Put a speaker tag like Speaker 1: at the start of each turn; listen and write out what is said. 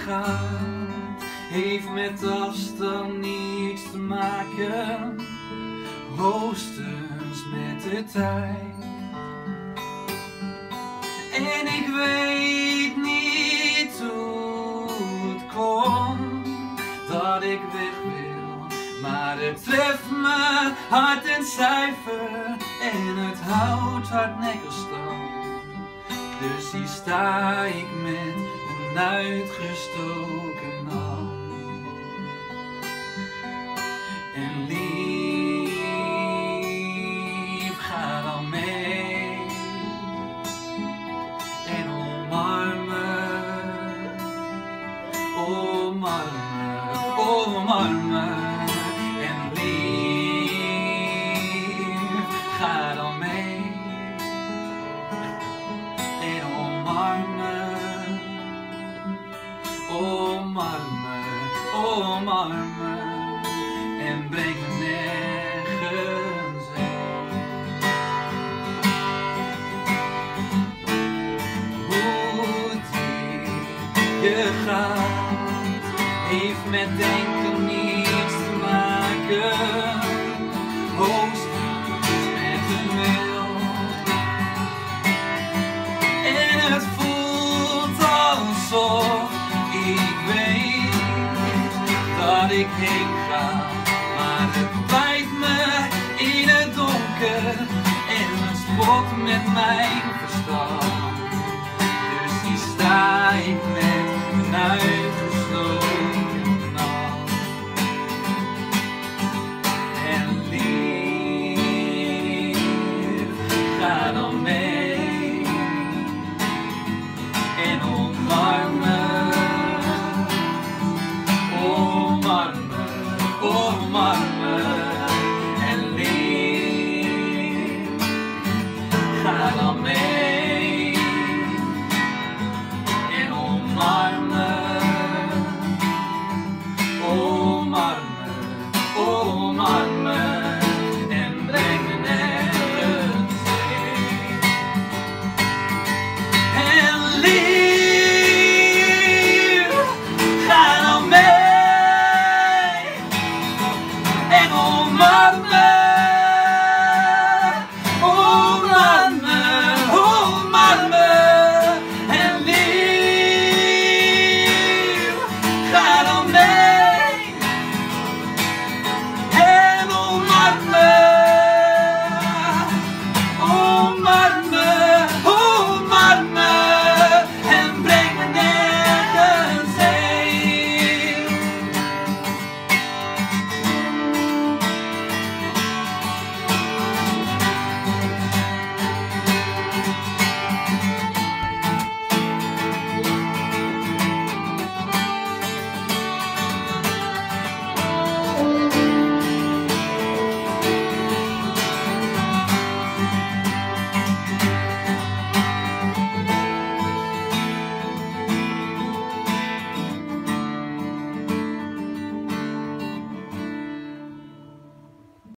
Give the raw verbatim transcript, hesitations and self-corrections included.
Speaker 1: gaat, heeft met afstand niets te maken, hoogstens met de tijd. En ik weet niet hoe het komt dat ik weg wil, maar het treft me hard en zuiver en het houdt hardnekkig stand. Dus hier sta ik met een uitgestoken hand. En lief, ga dan mee en omarm me, omarm me, omarm me. En lief, ga dan mee en omarm me, omarm me, omarm me. En breng me nergens heen. Hoe diep je gaat, heeft met denken niets te maken, hoogstens met een wil. En het voelt alsof ik weet dat ik heen ga, maar het bijt me in het donker en het spot met mij.